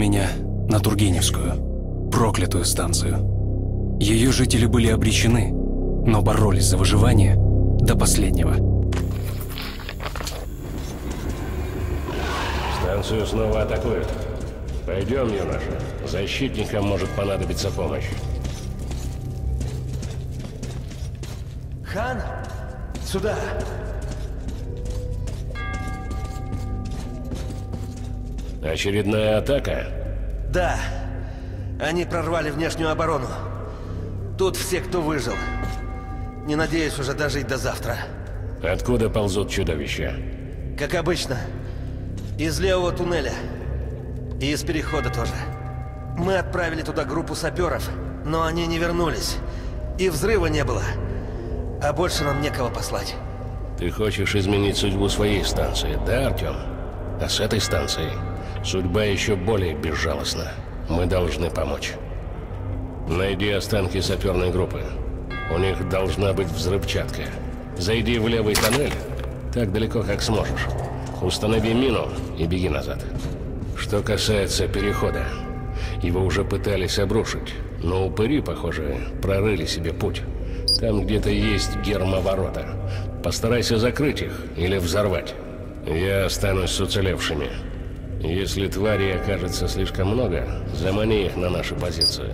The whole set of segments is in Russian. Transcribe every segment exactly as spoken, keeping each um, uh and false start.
Меня на Тургеневскую, проклятую станцию. Ее жители были обречены, но боролись за выживание до последнего. Станцию снова атакуют. Пойдем, юноша. Защитникам может понадобиться помощь. Хан, сюда! Очередная атака? Да. Они прорвали внешнюю оборону. Тут все, кто выжил. Не надеюсь уже дожить до завтра. Откуда ползут чудовища? Как обычно. Из левого туннеля. И из перехода тоже. Мы отправили туда группу саперов, но они не вернулись. И взрыва не было. А больше нам некого послать. Ты хочешь изменить судьбу своей станции, да, Артем? А с этой станцией судьба еще более безжалостна. Мы должны помочь. Найди останки саперной группы. У них должна быть взрывчатка. Зайди в левый тоннель, так далеко, как сможешь. Установи мину и беги назад. Что касается перехода, его уже пытались обрушить, но упыри, похоже, прорыли себе путь. Там где-то есть гермоворота. Постарайся закрыть их или взорвать. Я останусь с уцелевшими. Если тварей окажется слишком много, замани их на нашу позицию.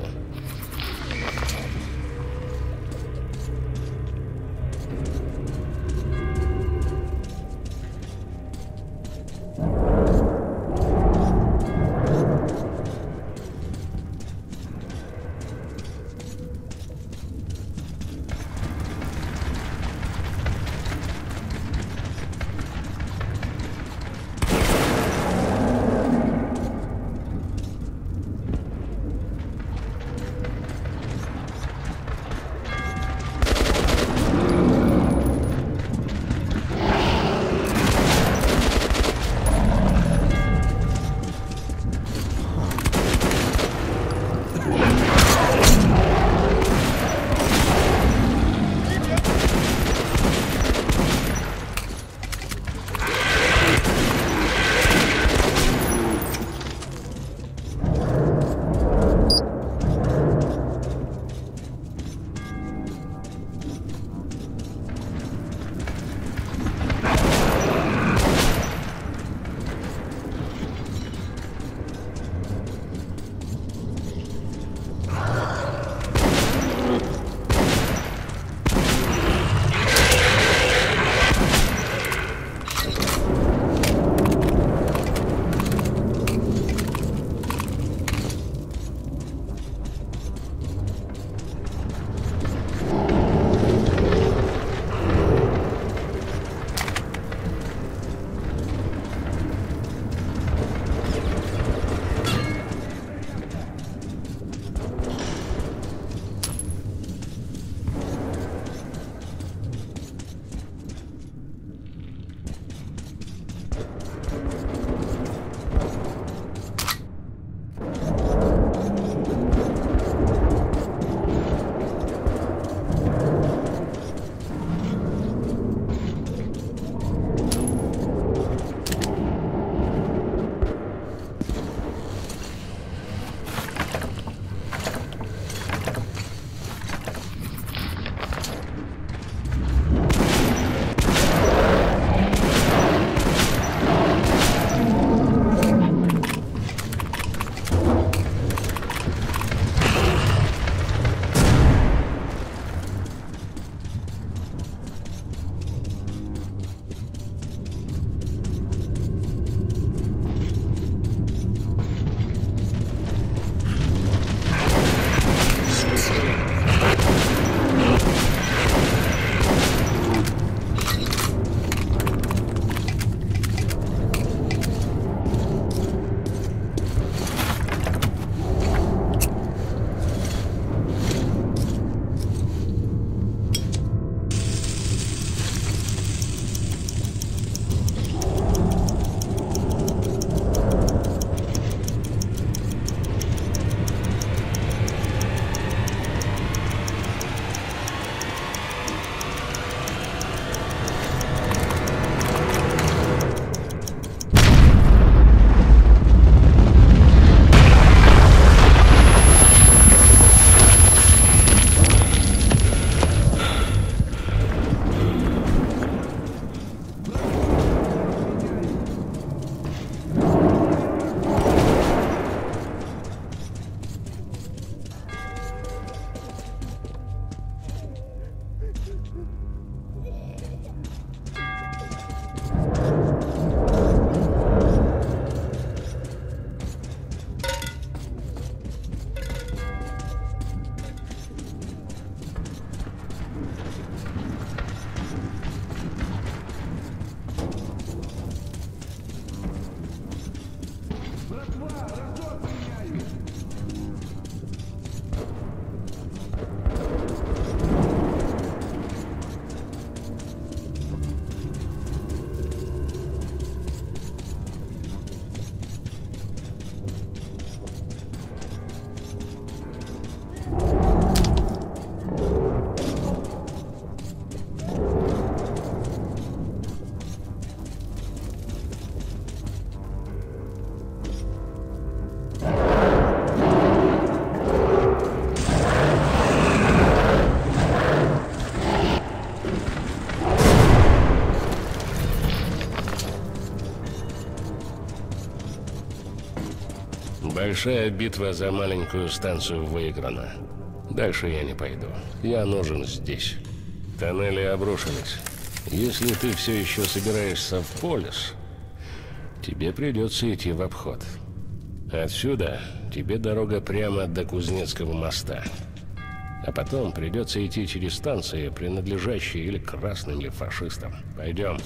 Большая битва за маленькую станцию выиграна. Дальше я не пойду. Я нужен здесь. Тоннели обрушились. Если ты все еще собираешься в полис, тебе придется идти в обход. Отсюда тебе дорога прямо до Кузнецкого моста. А потом придется идти через станции, принадлежащие или красным, или фашистам. Пойдем.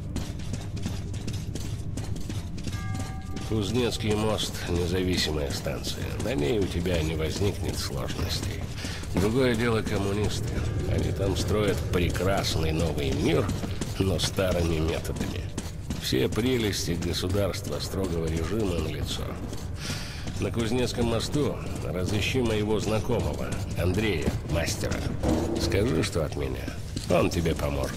Кузнецкий мост – независимая станция. На ней у тебя не возникнет сложностей. Другое дело коммунисты. Они там строят прекрасный новый мир, но старыми методами. Все прелести государства строгого режима налицо. На Кузнецком мосту разыщи моего знакомого, Андрея, мастера. Скажи, что от меня. Он тебе поможет.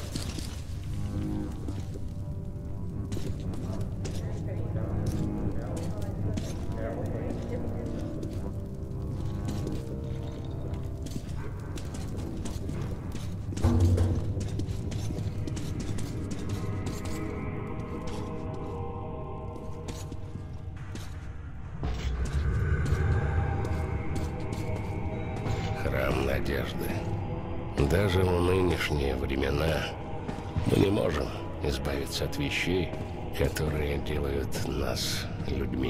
Храм надежды. Даже в нынешние времена мы не можем избавиться от вещей, которые делают нас людьми.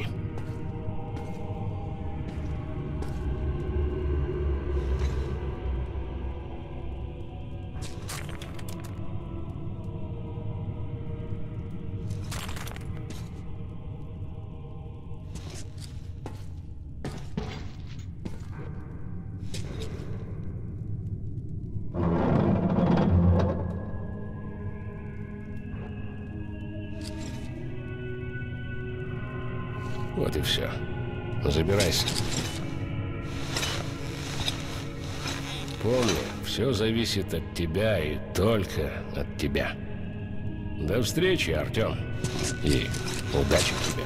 Вот и все. Забирайся. Помни, все зависит от тебя и только от тебя. До встречи, Артем. И удачи тебе.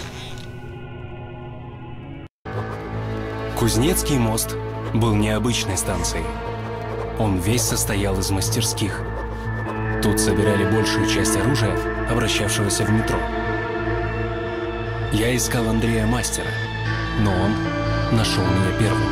Кузнецкий мост был необычной станцией. Он весь состоял из мастерских. Тут собирали большую часть оружия, обращавшегося в метро. Я искал Андрея мастера, но он нашел меня первым.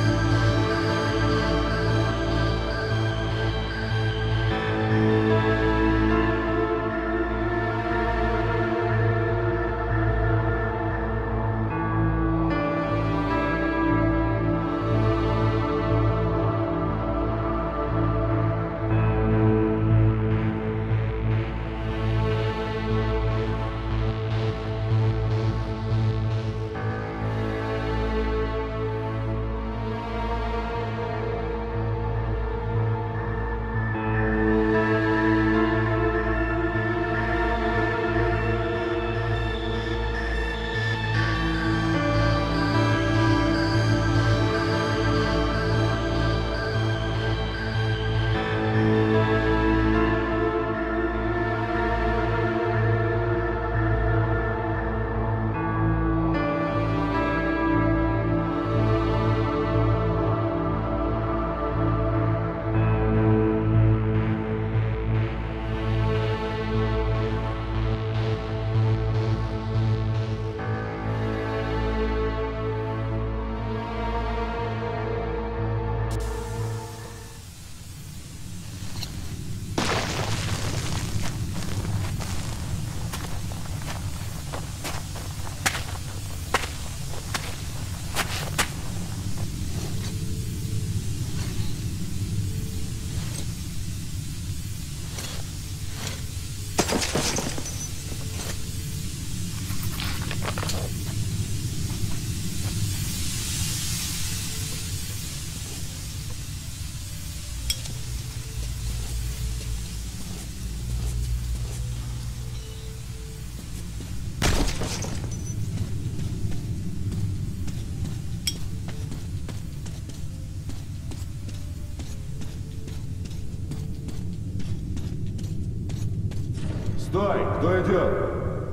Стой! Кто идет?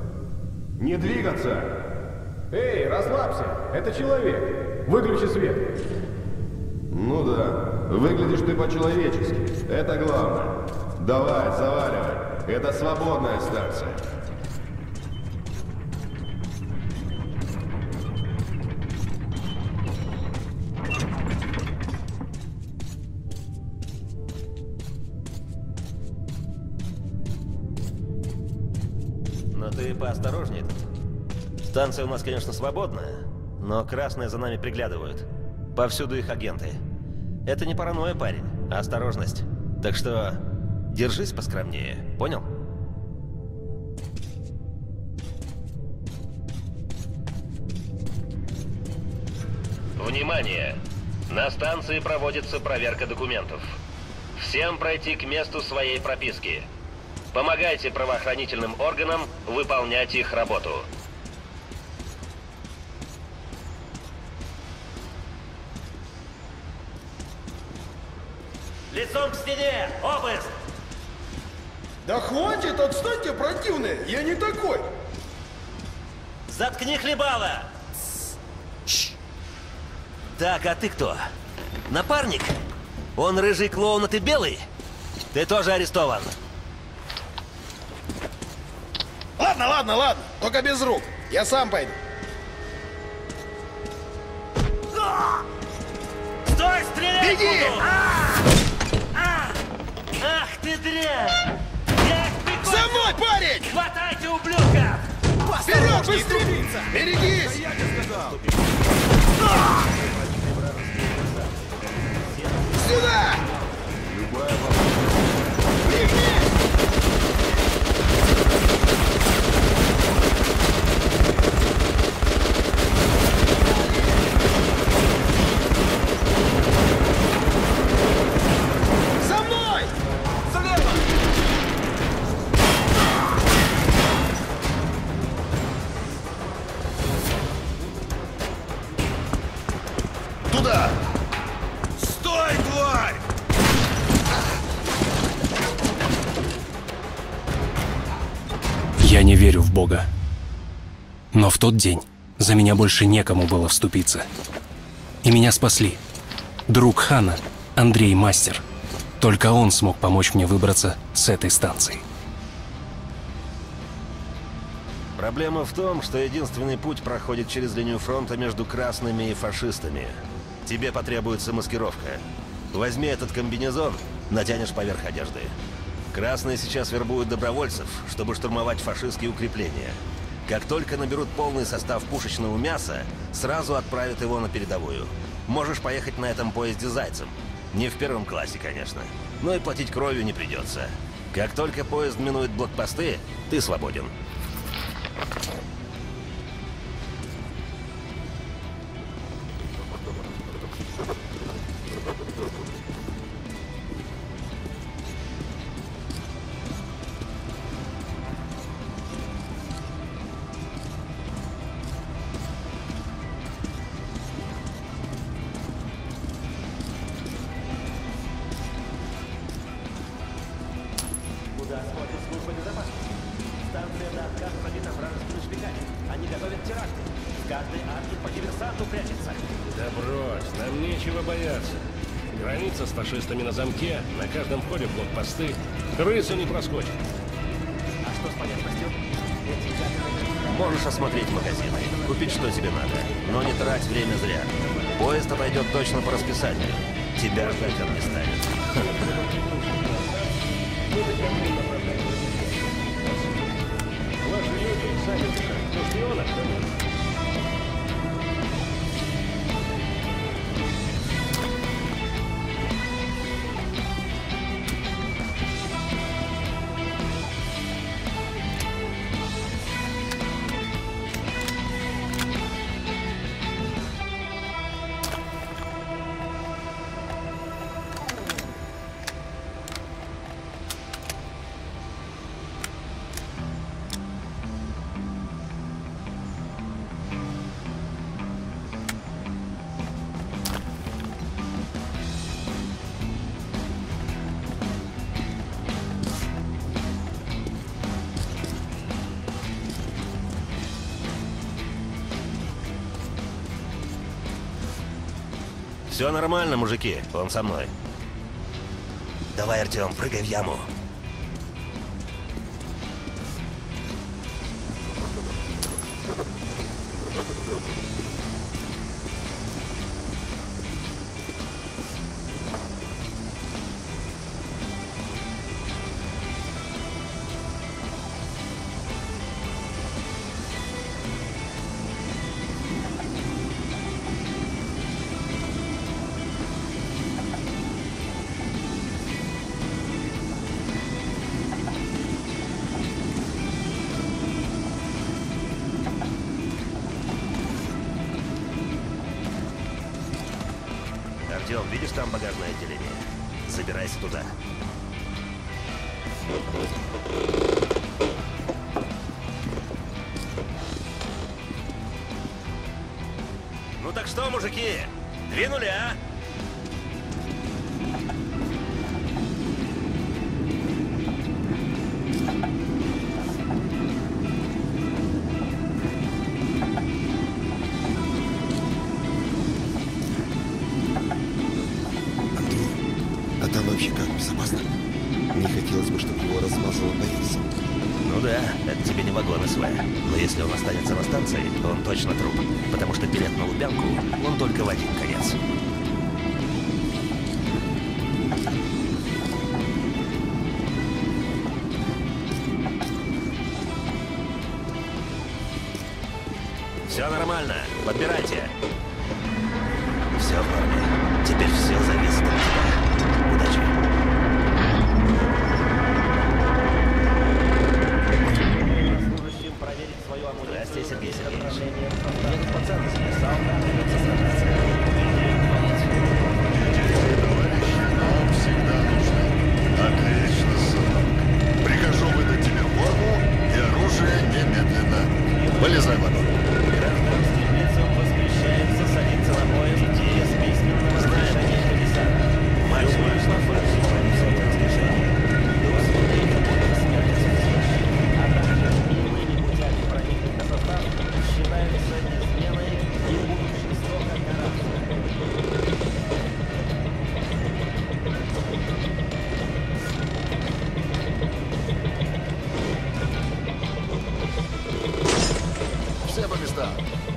Не двигаться! Эй, расслабься! Это человек! Выключи свет! Ну да, выглядишь ты по-человечески. Это главное. Давай, заваливай. Это свободная станция. Но ты поосторожнее тут. Станция у нас, конечно, свободная, но красные за нами приглядывают. Повсюду их агенты. Это не паранойя, парень, а осторожность. Так что держись поскромнее, понял? Внимание! На станции проводится проверка документов. Всем пройти к месту своей прописки. Помогайте правоохранительным органам выполнять их работу. Лицом к стене! Обыск! Да хватит, отстаньте, противные! Я не такой! Заткни хлебало! Так, а ты кто? Напарник? Он рыжий клоун, а ты белый? Ты тоже арестован. Ладно, ладно, ладно, только без рук. Я сам пойду. Стой, стреляй! Беги! Буду! А! А! Ах ты дрянь! Я их прикончу! За мной, парень! Хватайте, ублюдков! Вперед, быстрее! Берегись! Я тебе сказал! Сюда! Пригнись! За мной! Слева! Туда! Стой, тварь! Я не верю в Бога. Но в тот день за меня больше некому было вступиться. И меня спасли. Друг Хана, Андрей Мастер. Только он смог помочь мне выбраться с этой станции. Проблема в том, что единственный путь проходит через линию фронта между красными и фашистами. Тебе потребуется маскировка. Возьми этот комбинезон, натянешь поверх одежды. Красные сейчас вербуют добровольцев, чтобы штурмовать фашистские укрепления. Как только наберут полный состав пушечного мяса, сразу отправят его на передовую. Можешь поехать на этом поезде зайцем. Не в первом классе, конечно. Но и платить кровью не придется. Как только поезд минует блокпосты, ты свободен. Да брось, нам нечего бояться. Граница с фашистами на замке, на каждом входе блокпосты. Крысу не проскочит. А что с понятностью? Можешь осмотреть магазины, купить что тебе надо, но не трать время зря. Поезд отойдет точно по расписанию. Тебя ждать он не станет. Ваши люди сами что шпионов, что нет? Все нормально, мужики, он со мной. Давай, Артем, прыгай в яму. Видишь там багажное отделение? Забирайся туда. Ну так что, мужики, двинули, а? А там вообще как? Безопасно? Не хотелось бы, чтобы его размазало по рельсам. Ну да, это тебе не вагон СВ. Но если он останется на станции, то он точно труп. Потому что билет на Лубянку, он только в один конец. Все нормально, подбирайте. Все в норме. Теперь все зависит от тебя. Удачи. Здрасте, Сергей Сергеевич. Этот пацан записал, да, придется сражаться. Нам всегда нужны. Отлично, сынок. Прикажу выдать тебе форму и оружие немедленно. Вылезай в вагон. Гражданским лицам воспрещается садиться на поезд без письменного разрешения комиссара. Максимум штрафы при всяком разрешении. До усмотрения будет смерть служащих, а также иными путями проникнуть на состав считается изменой и будут жестоко караться. Все по местам.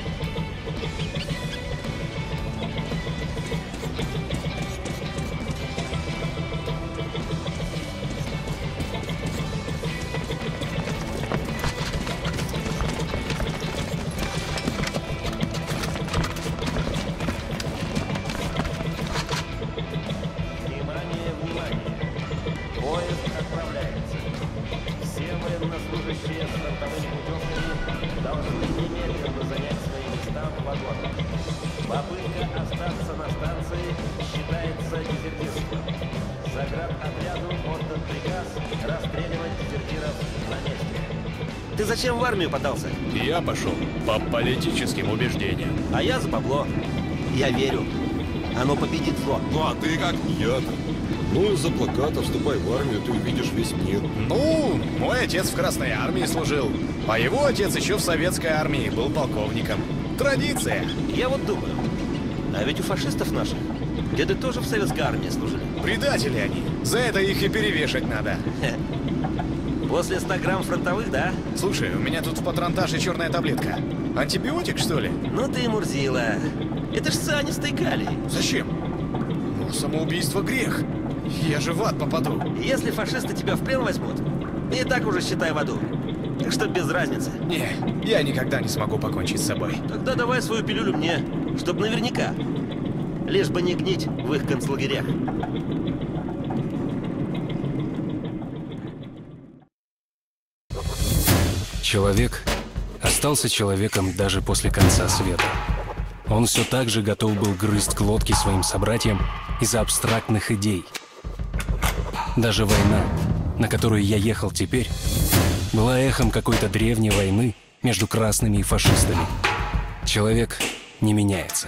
Внимание, внимание! Поезд отправляется. Все военнослужащие с фронтовыми путевками должны немедленно занять свои места в вагонах. Попытка остаться на станции считается дезертирством. Заградотряду отдан приказ расстреливать дезертиров на месте. Ты зачем в армию подался? Я пошел по политическим убеждениям. А я за бабло. Я верю. Оно победит зло. Ну а ты как? Я-то. Ну, из-за плаката «Вступай в армию», ты увидишь весь мир. Ну, мой отец в Красной армии служил. А его отец еще в Советской армии был полковником. Традиция. Я вот думаю, а ведь у фашистов наших деды тоже в Советской армии служили. Предатели они. За это их и перевешать надо. После ста грамм фронтовых, да? Слушай, у меня тут в патронтаже черная таблетка. Антибиотик, что ли? Ну ты и Мурзила. Это ж цианистый калий. Зачем? Ну, самоубийство грех. Я же в ад попаду. Если фашисты тебя в плен возьмут, и так уже считай в аду. Так что без разницы. Не, я никогда не смогу покончить с собой. Тогда давай свою пилюлю мне, чтоб наверняка. Лишь бы не гнить в их концлагерях. Человек остался человеком даже после конца света. Он все так же готов был грызть глотки своим собратьям из-за абстрактных идей. Даже война, на которую я ехал теперь, была эхом какой-то древней войны между красными и фашистами. Человек не меняется.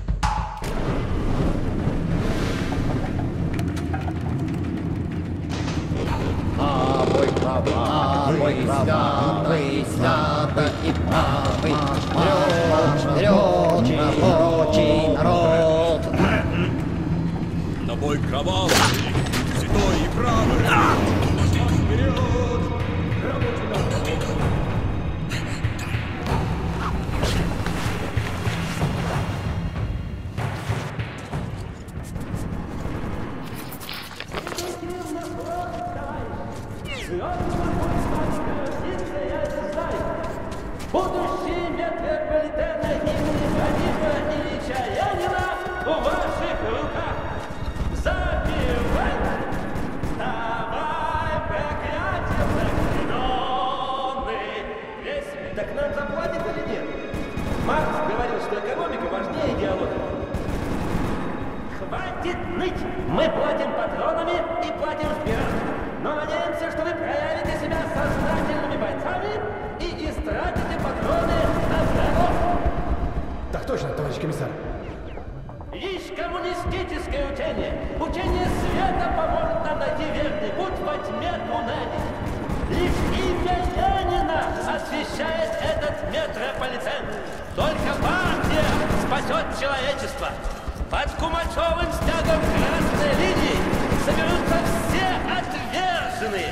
Правый, правый, правый, свято и правый, вперед, вперед, рабочий народ. На бой кровавый, святой и правый. Вперед, рабочий народ. Будущий метрополитена имени Владимира Ильича Ленина в ваших руках. Забивай! Давай, проклятие, заклененный! Весь мир. Так нам заплатят или нет? Маркс говорил, что экономика важнее идеологии. Хватит товарищ комиссар. Лишь коммунистическое учение, учение света поможет нам найти верный путь во тьме туннелей. Лишь имя Ленина освещает этот метрополитен. Только партия спасет человечество. Под Кумачевым стягом красной линии соберутся все отверженные.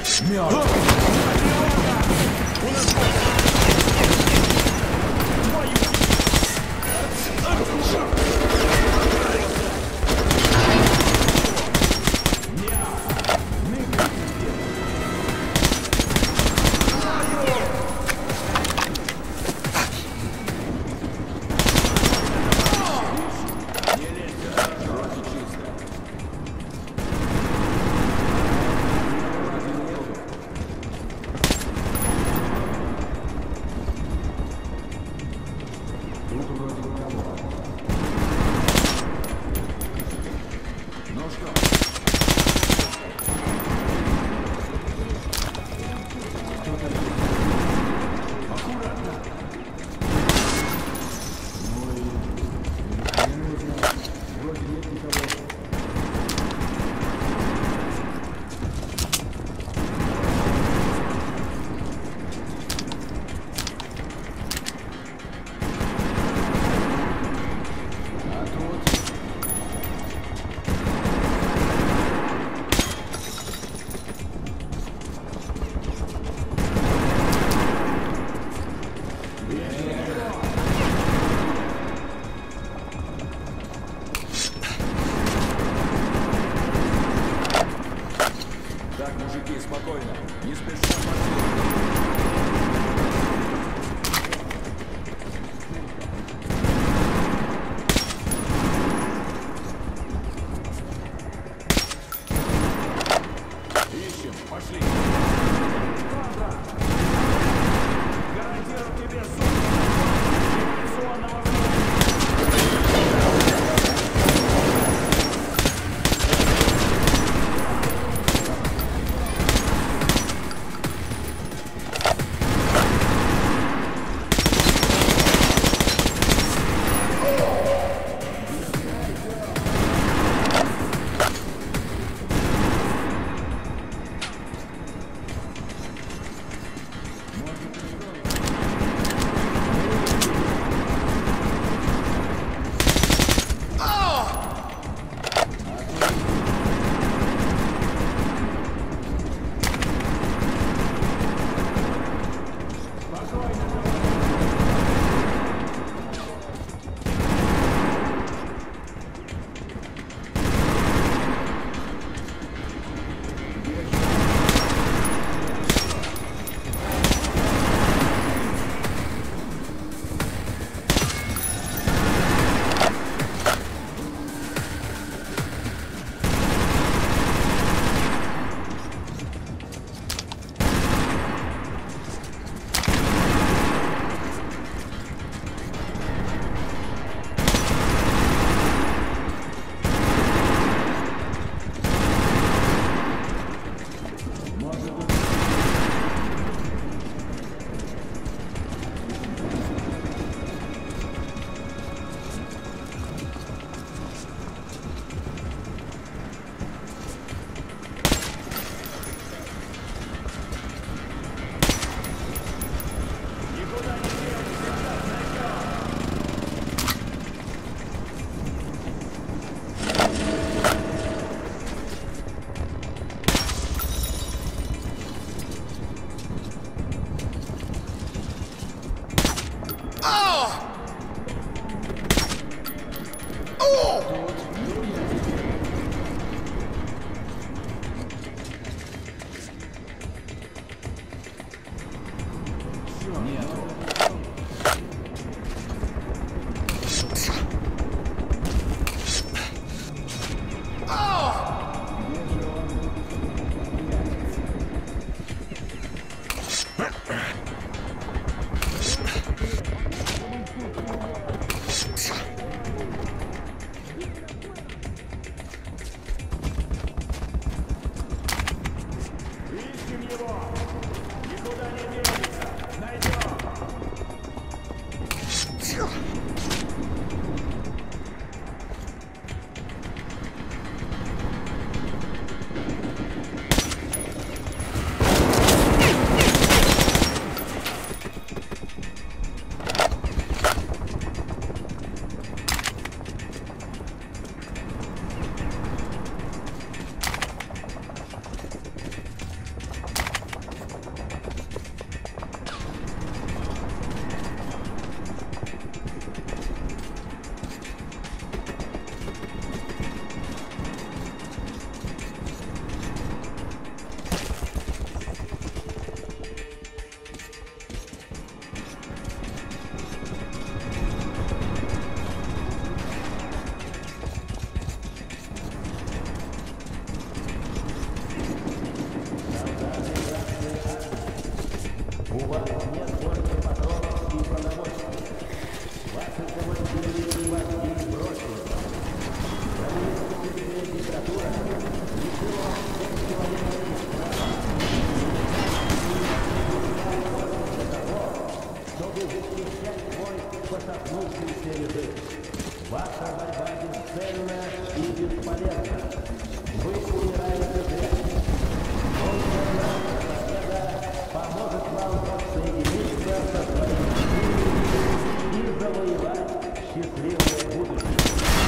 Ваша борьба бесцельна и бесполезна. Вы умираете зря. Только наша победа поможет вам воссоединиться со своими силами и завоевать счастливое будущее.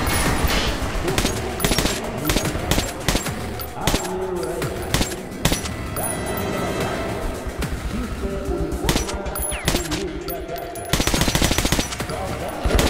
Армию Рейха. Каждый солдат. Чистая униформа и низкая касса. Солдаты.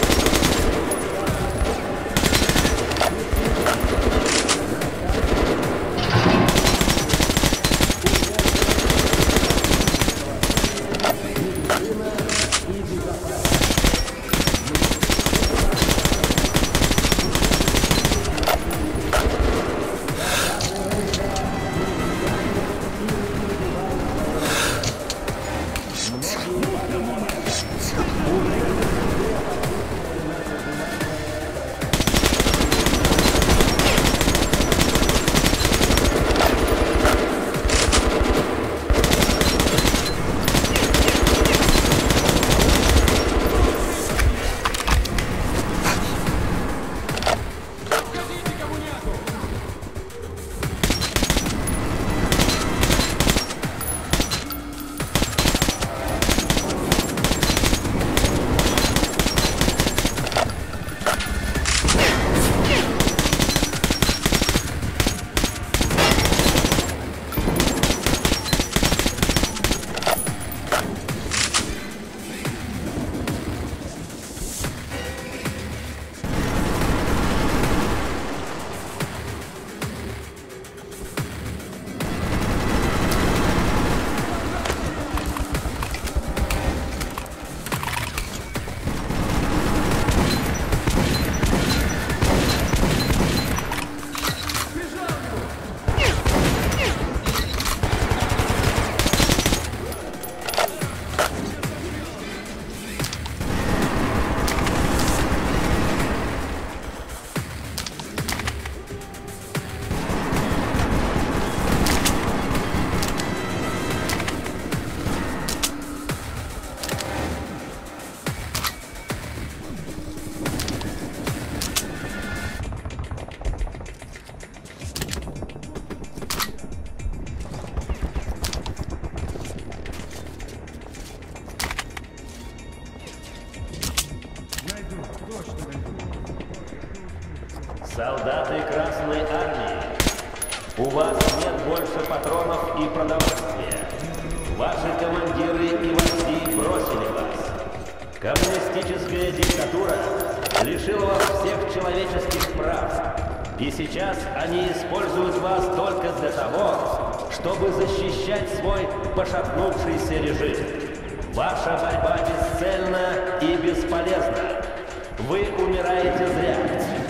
Солдаты Красной Армии, у вас нет больше патронов и продовольствия. Ваши командиры и вожди бросили вас. Коммунистическая диктатура лишила вас всех человеческих прав. И сейчас они используют вас только для того, чтобы защищать свой пошатнувшийся режим. Ваша борьба бесцельна и бесполезна. Вы умираете зря.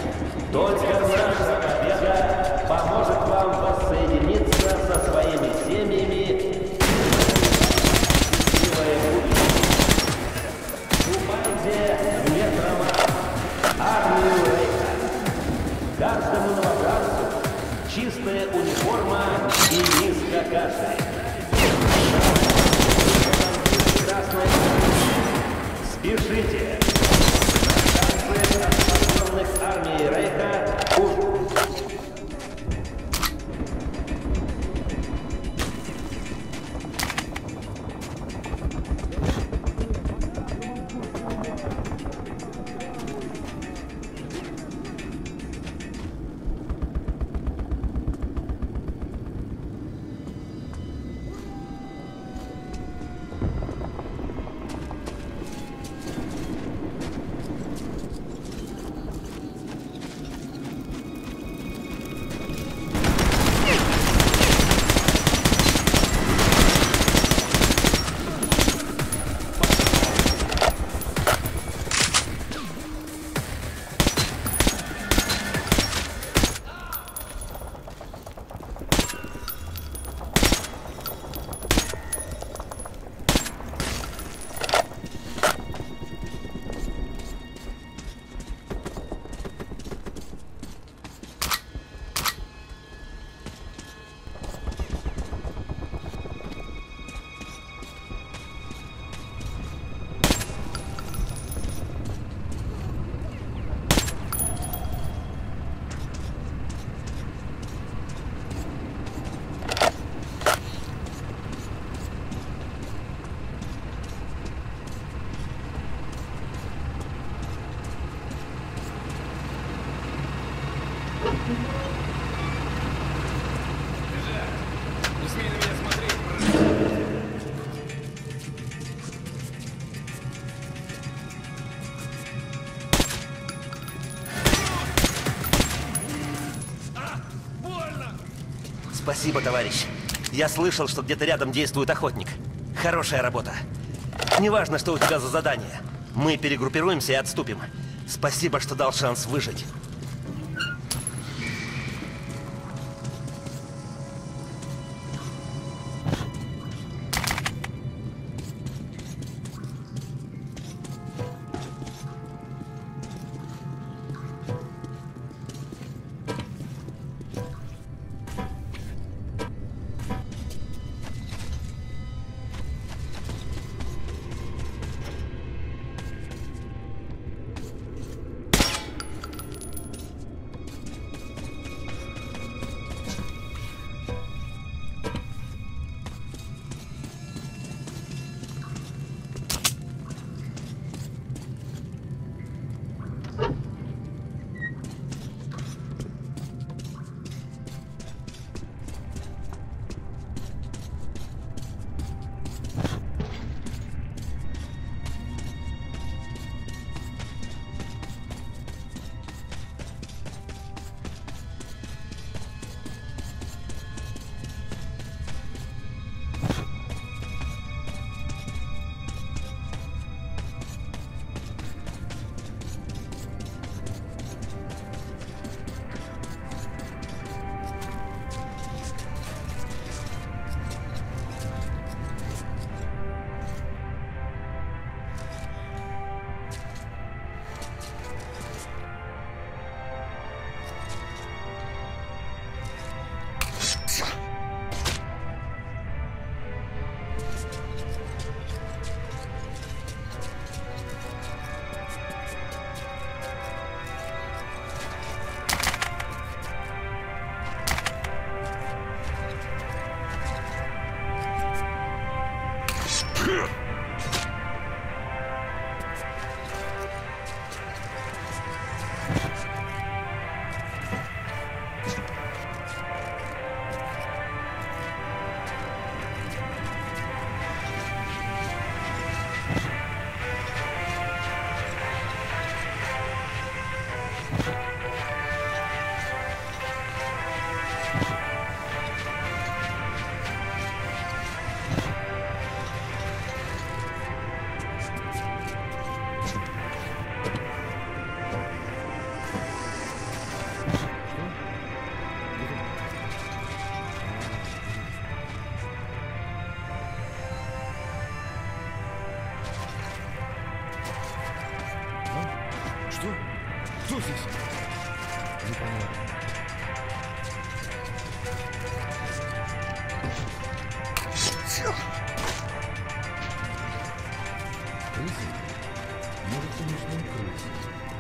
Только наша победа поможет вам воссоединиться со своими семьями и счастливое будущее. Вступайте в метромат, армию Рейха. Каждому новобранцу чистая униформа и миска каши. Красная армия. Спешите. Армии Рейха. Спасибо, товарищ. Я слышал, что где-то рядом действует охотник. Хорошая работа. Неважно, что у тебя за задание. Мы перегруппируемся и отступим. Спасибо, что дал шанс выжить. Что? Кто здесь? Непонятно. Крысы? Может, конечно, и крысы.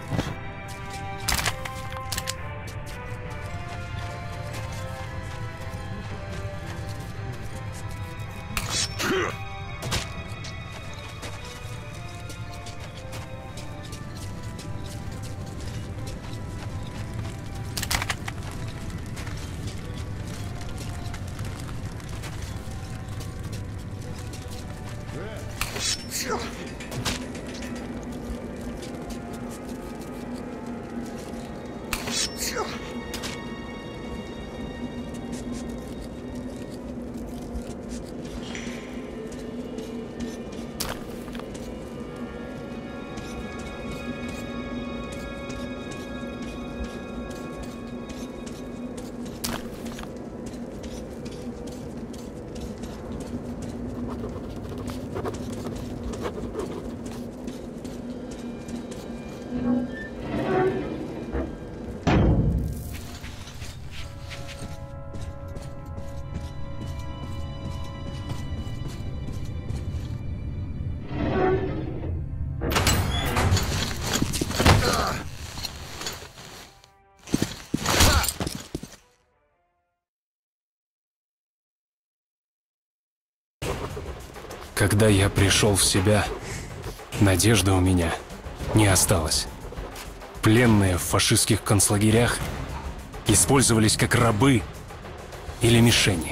Когда я пришел в себя, надежды у меня не осталось. Пленные в фашистских концлагерях использовались как рабы или мишени.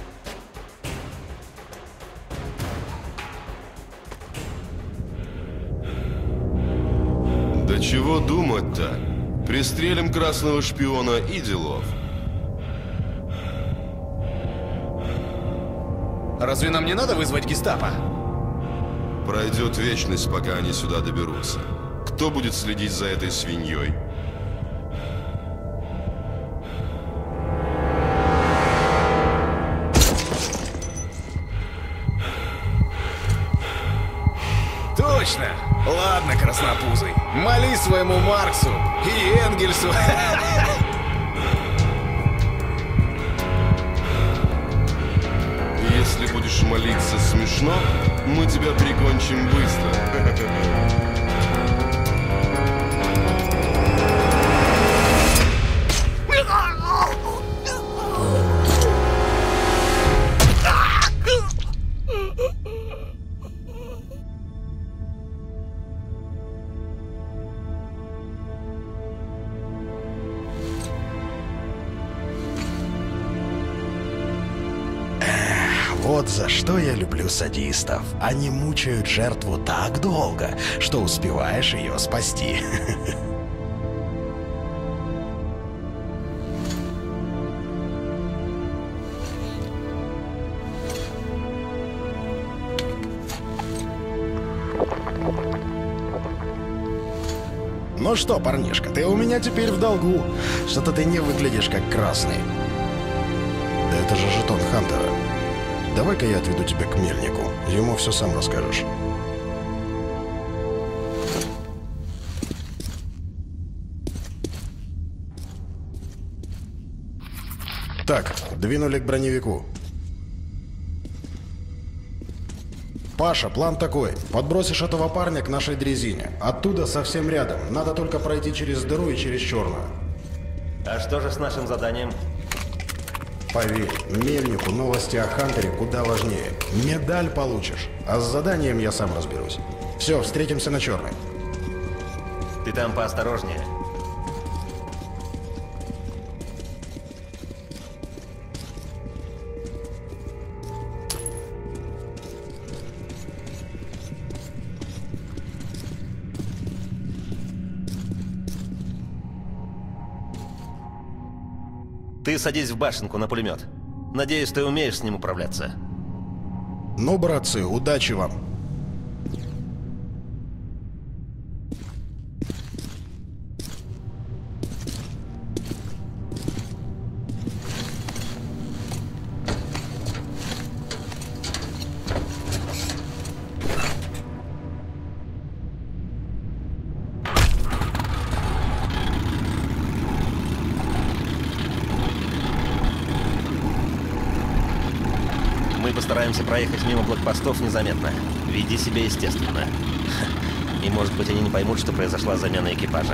Да чего думать-то? Пристрелим красного шпиона и делов. Разве нам не надо вызвать гестапо? Пройдет вечность, пока они сюда доберутся. Кто будет следить за этой свиньей? Точно! Ладно, краснопузый, моли своему Марксу и Энгельсу. Если будешь молиться смешно, мы тебя прикончим быстро. Вот за что я люблю садистов. Они мучают жертву так долго, что успеваешь ее спасти. Ну что, парнишка, ты у меня теперь в долгу. Что-то ты не выглядишь как красный. Это же жетон Хантера. Давай-ка я отведу тебя к мельнику. Ему все сам расскажешь. Так, двинули к броневику. Паша, план такой. Подбросишь этого парня к нашей дрезине. Оттуда совсем рядом. Надо только пройти через дыру и через черную. А что же с нашим заданием? Поверь, мельнику новости о Хантере куда важнее. Медаль получишь, а с заданием я сам разберусь. Все, встретимся на черной. Ты там поосторожнее. Ты садись в башенку на пулемет. Надеюсь, ты умеешь с ним управляться. Ну, братцы, удачи вам. Постараемся проехать мимо блокпостов незаметно. Веди себя естественно. И, может быть, они не поймут, что произошла замена экипажа.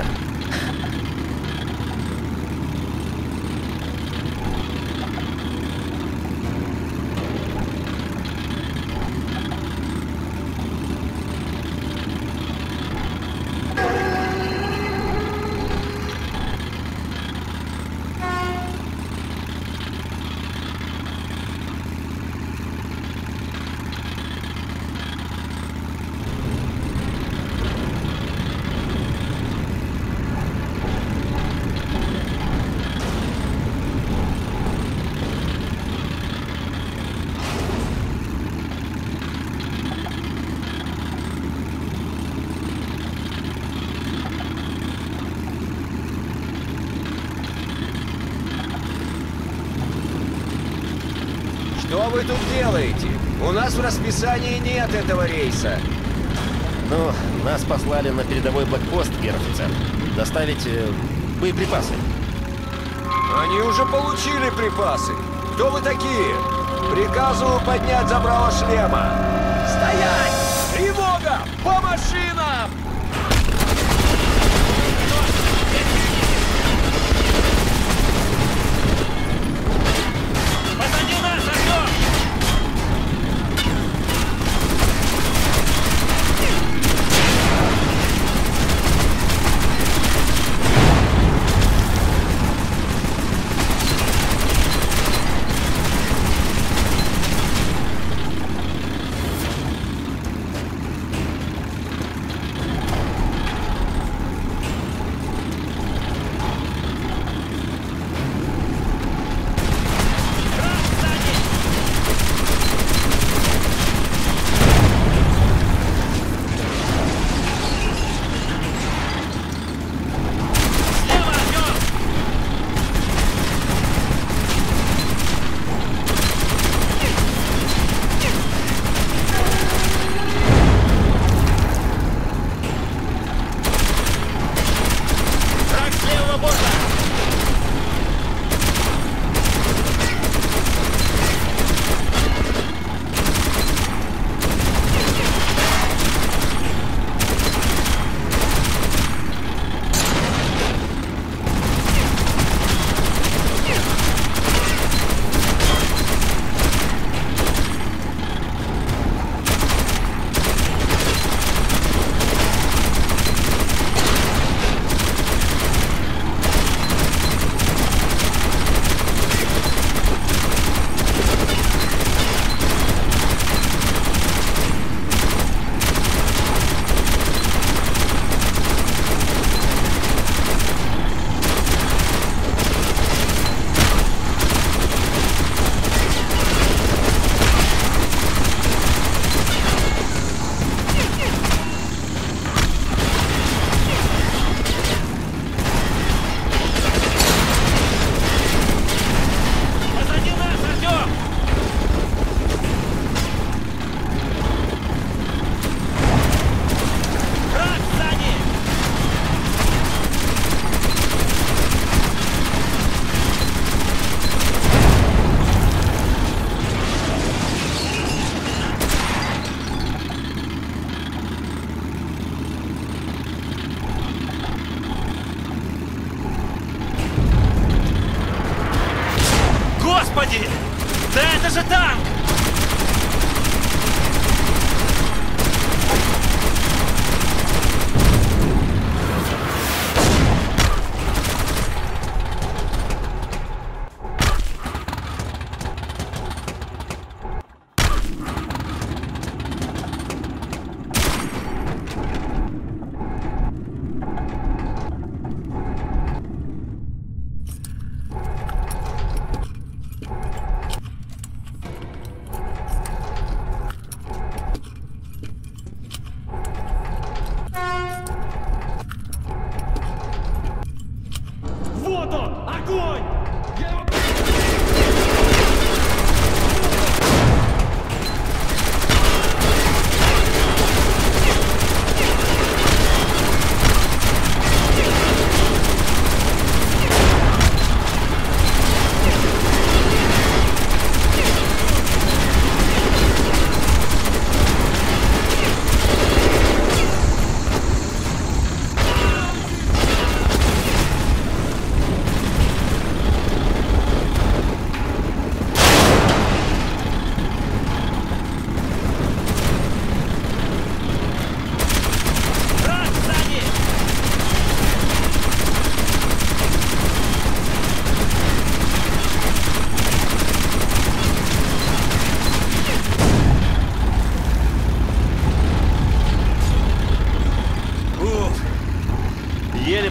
Что вы тут делаете? У нас в расписании нет этого рейса. Ну, нас послали на передовой блокпост, гер-офицер. Доставить э, боеприпасы. Они уже получили припасы. Кто вы такие? Приказываю поднять забрало шлема. Стоять! Тревога! По машинам!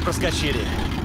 проскочили.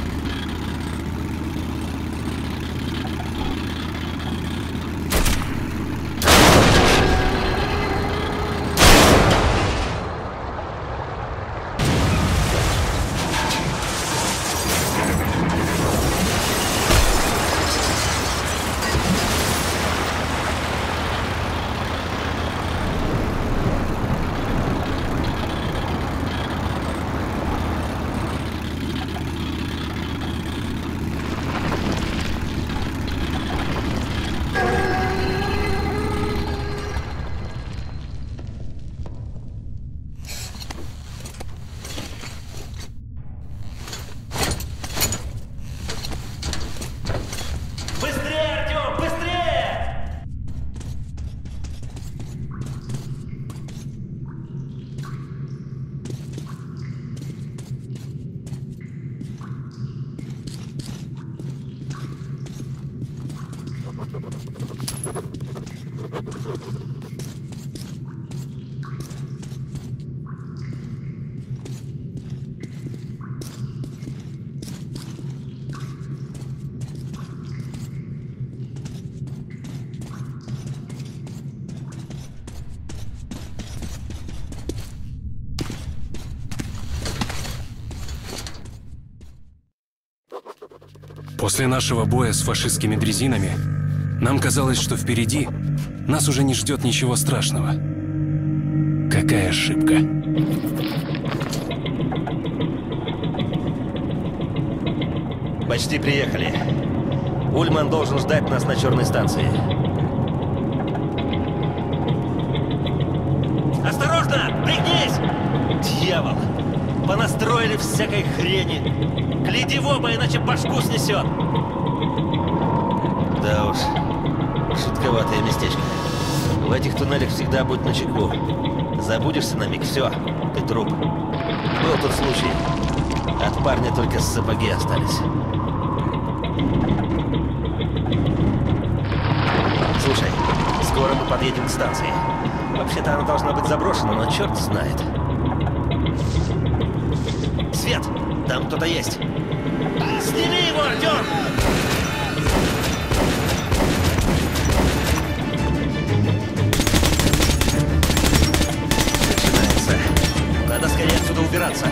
После нашего боя с фашистскими дрезинами нам казалось, что впереди нас уже не ждет ничего страшного. Какая ошибка. Почти приехали. Ульман должен ждать нас на черной станции. Осторожно! Пригнись! Дьявол! Понастроили всякой хрени. Гляди в оба, иначе башку снесет. Да уж, шутковатое местечко. В этих туннелях всегда будь начеку. Забудешься на миг, все, ты труп. Был тот случай. От парня только сапоги остались. Слушай, скоро мы подъедем к станции. Вообще-то она должна быть заброшена, но черт знает. Свет! Там кто-то есть. Сними его, Артем! Начинается. Надо скорее отсюда убираться.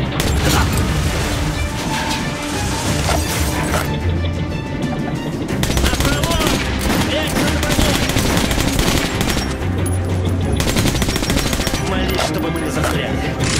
Направо! Прячься за броней! Молись, чтобы мы не застряли.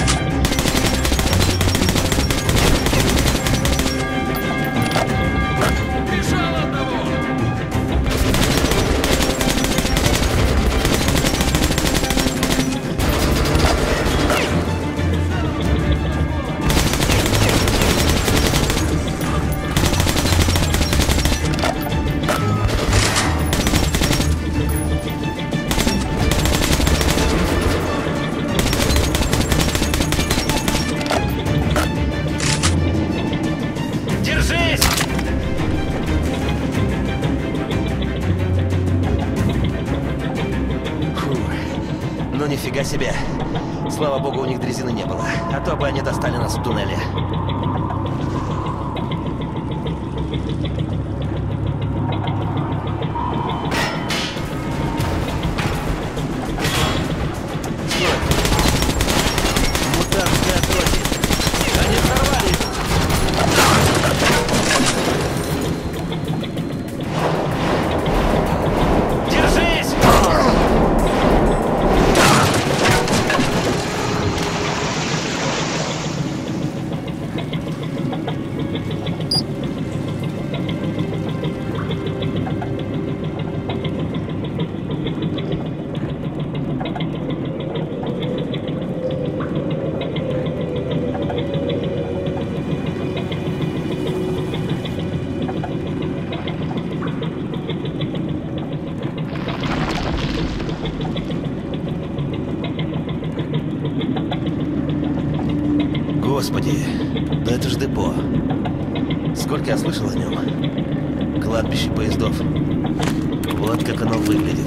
Нифига себе. Слава богу, у них дрезины не было. А то бы они достали нас в туннеле. Нет. Мутантские отродья. Они взорвались. Держись! Господи, да это ж депо. Сколько я слышал о нем. Кладбище поездов. Вот как оно выглядит.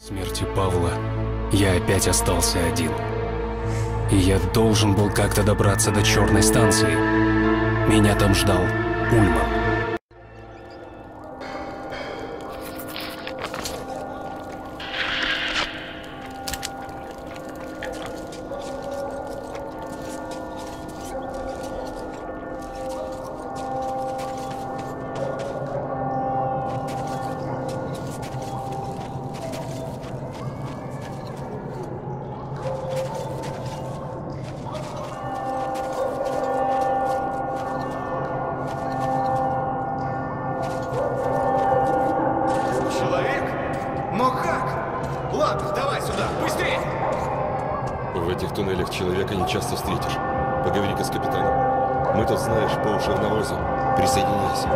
Смертью Павла я опять остался один. И я должен был как-то добраться до черной станции. Меня там ждал Ульман. В этих туннелях человека не часто встретишь. Поговори-ка с капитаном. Мы тут, знаешь, по уши в навозе. Присоединяйся.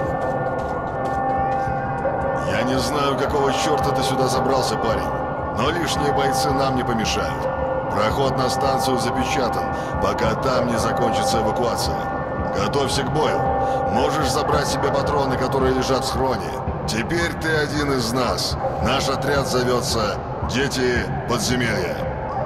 Я не знаю, какого черта ты сюда забрался, парень. Но лишние бойцы нам не помешают. Проход на станцию запечатан, пока там не закончится эвакуация. Готовься к бою. Можешь забрать себе патроны, которые лежат в схроне. Теперь ты один из нас. Наш отряд зовется «Дети подземелья».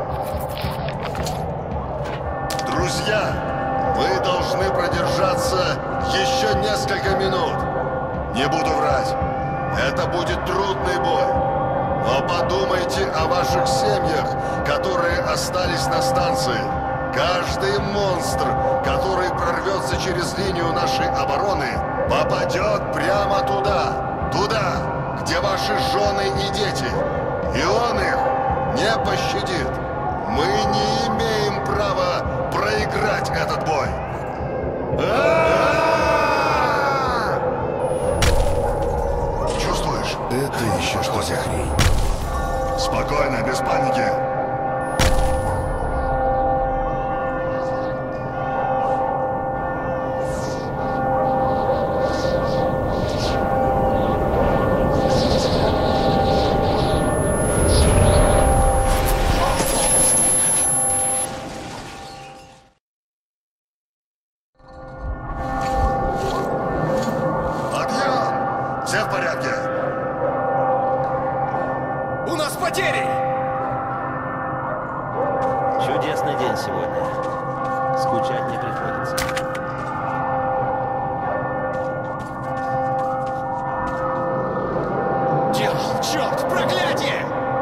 Друзья, мы должны продержаться еще несколько минут. Не буду врать. Это будет трудный бой. Но подумайте о ваших семьях, которые остались на станции. Каждый монстр, который прорвется через линию нашей обороны, попадет прямо туда. Туда, где ваши жены и дети. И он их не пощадит. Мы не имеем права проиграть этот бой. Чувствуешь? Это еще что за хрень? Спокойно, без паники. Все в порядке? У нас потери! Чудесный день сегодня. Скучать не приходится. Дьявол, черт, проклятие!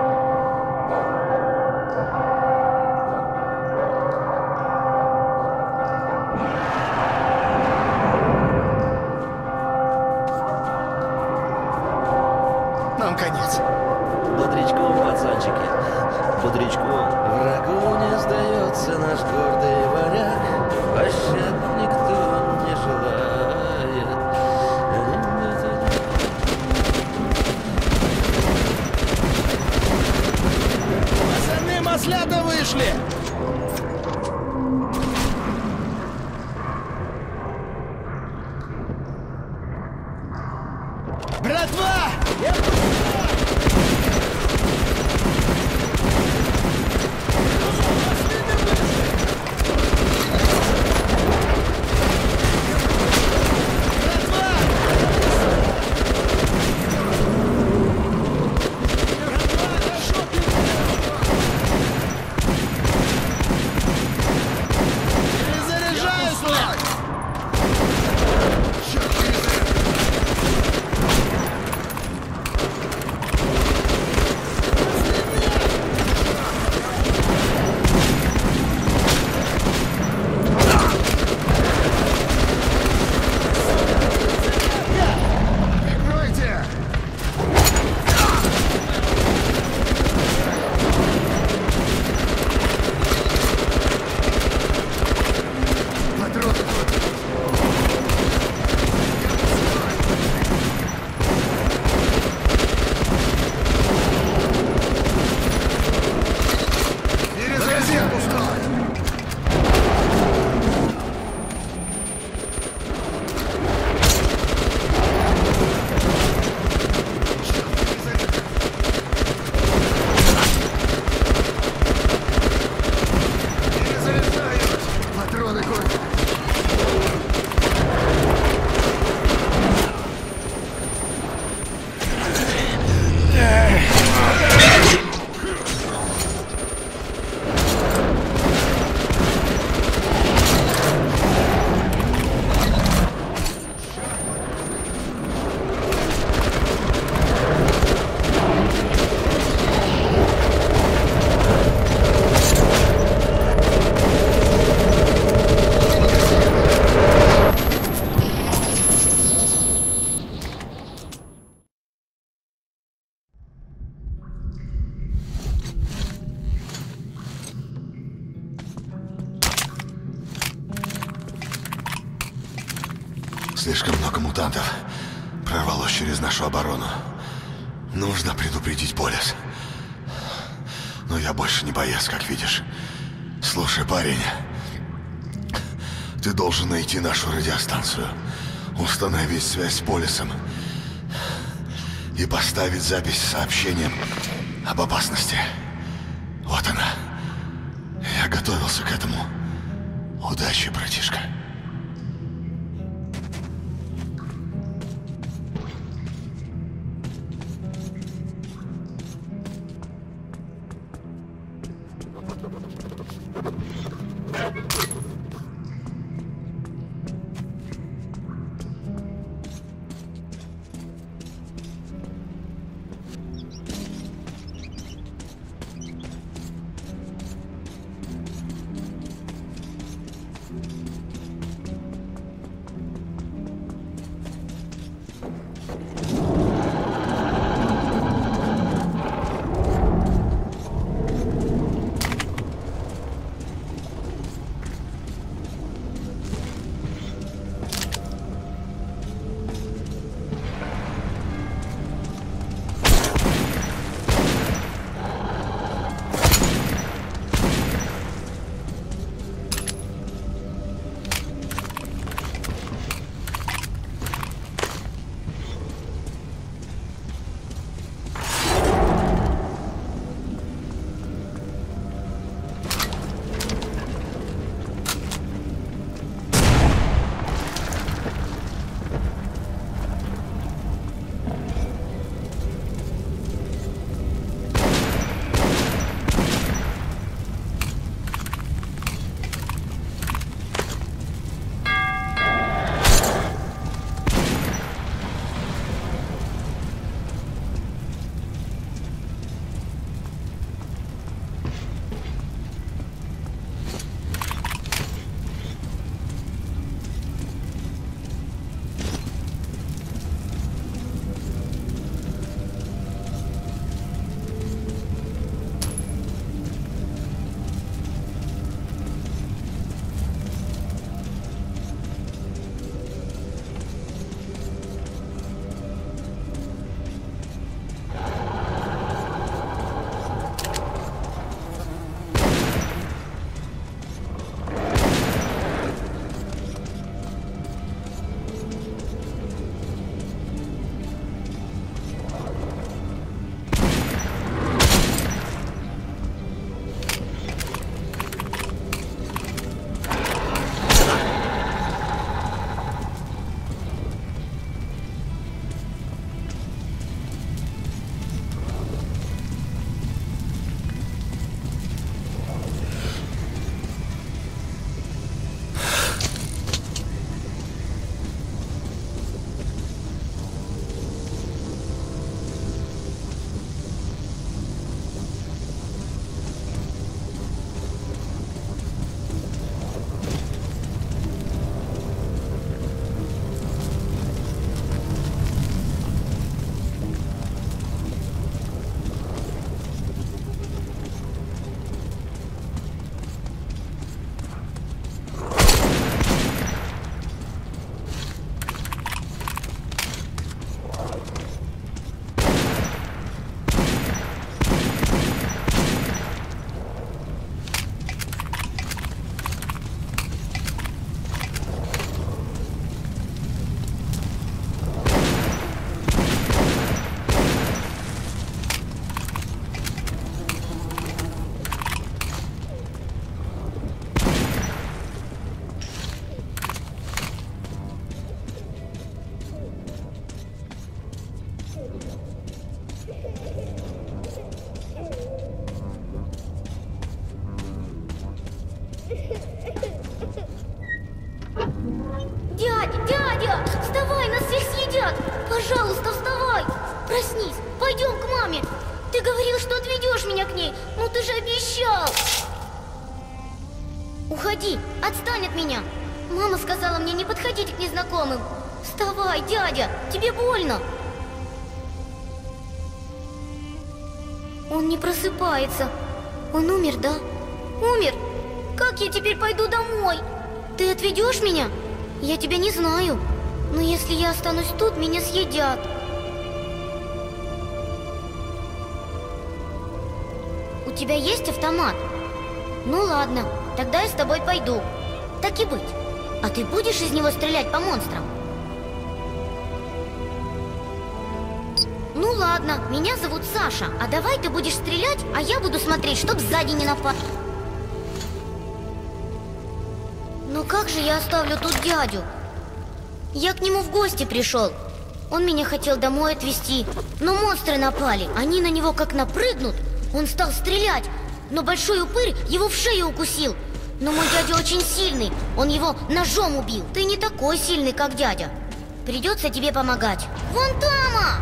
Нам конец. Бодрячком, пацанчики. Бодрячком. Врагу не сдается наш гордый варяг. Пощады никто не желает. Пацаны маслята вышли! Братва! Я... Слишком много мутантов прорвалось через нашу оборону. Нужно предупредить Полис. Но я больше не боец, как видишь. Слушай, парень, ты должен найти нашу радиостанцию, установить связь с Полисом и поставить запись с сообщением об опасности. Вот она. Я готовился к этому. Удачи, братишка. Дядя, дядя! Вставай, нас всех съедят! Пожалуйста, вставай! Проснись, пойдем к маме! Ты говорил, что отведешь меня к ней, но ты же обещал! Уходи, отстань от меня! Мама сказала мне не подходить к незнакомым! Вставай, дядя, тебе больно! Он не просыпается. Он умер, да? Умер? Как я теперь пойду домой? Ты отведешь меня? Я тебя не знаю. Но если я останусь тут, меня съедят. У тебя есть автомат? Ну ладно, тогда я с тобой пойду. Так и быть. А ты будешь из него стрелять по монстрам? Ну ладно, меня зовут Саша. А давай ты будешь стрелять, а я буду смотреть, чтоб сзади не напали. Но как же я оставлю тут дядю? Я к нему в гости пришел. Он меня хотел домой отвезти, но монстры напали. Они на него как напрыгнут. Он стал стрелять, но большой упырь его в шею укусил. Но мой дядя очень сильный, он его ножом убил. Ты не такой сильный, как дядя. Придется тебе помогать. Вон там!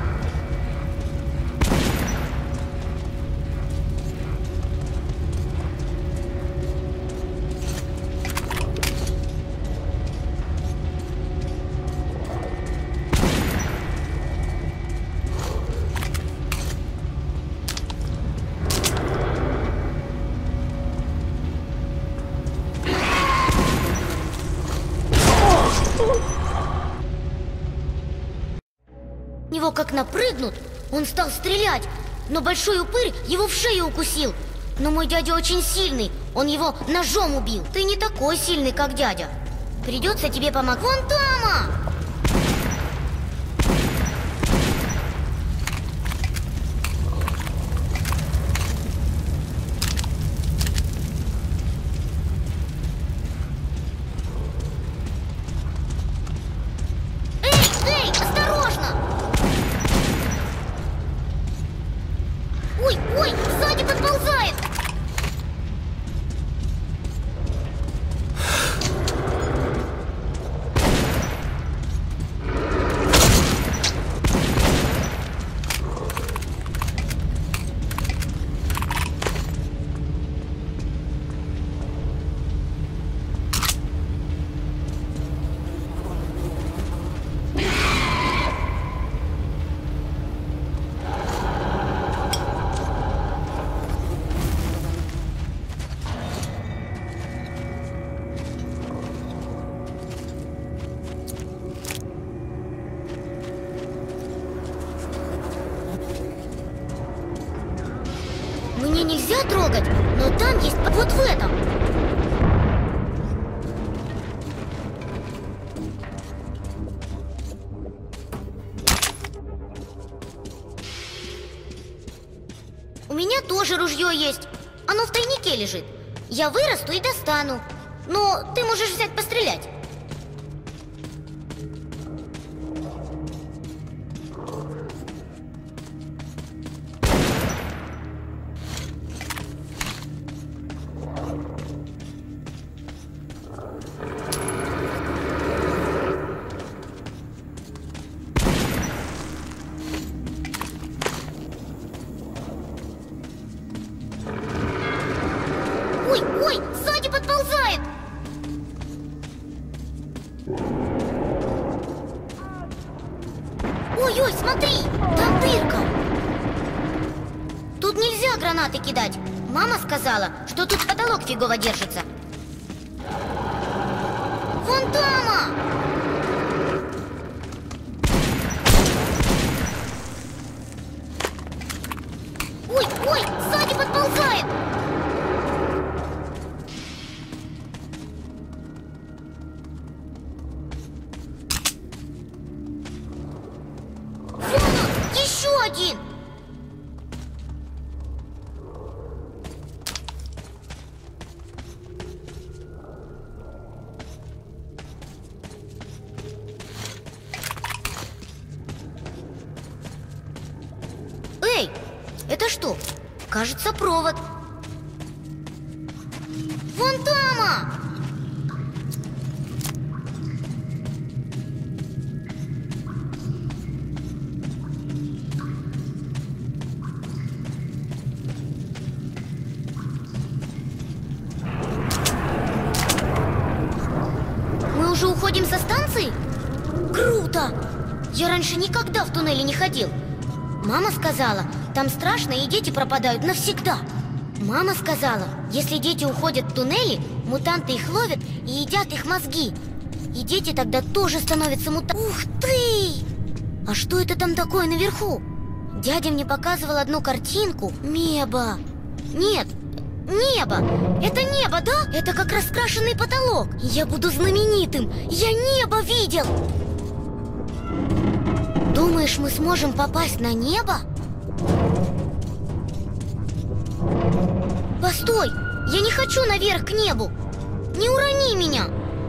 Него как напрыгнут, он стал стрелять, но большой упырь его в шею укусил. Но мой дядя очень сильный, он его ножом убил. Ты не такой сильный, как дядя. Придется тебе помогать. Вон там! Ой, ой, сзади подползает! Мне нельзя трогать, но там есть вот в этом. У меня тоже ружье есть. Оно в тайнике лежит. Я вырасту и достану. Но ты можешь взять пострелять. Ой, ой, сзади подползает! Ой-ой, смотри, там дырка! Тут нельзя гранаты кидать. Мама сказала, что тут потолок фигово держится. Вон там! Ой, ой, сзади подползает! Вон он, еще один! Эй, это что? Кажется, провод. Вон там! Мы уже уходим со станции? Круто! Я раньше никогда в туннеле не ходил. Мама сказала, там страшно и дети пропадают навсегда. Мама сказала, если дети уходят в туннели, мутанты их ловят и едят их мозги. И дети тогда тоже становятся мутантами. Ух ты! А что это там такое наверху? Дядя мне показывал одну картинку. Небо. Нет, небо. Это небо, да? Это как раскрашенный потолок. Я буду знаменитым. Я небо видел. Думаешь, мы сможем попасть на небо? Постой! Я не хочу наверх к небу! Не урони меня!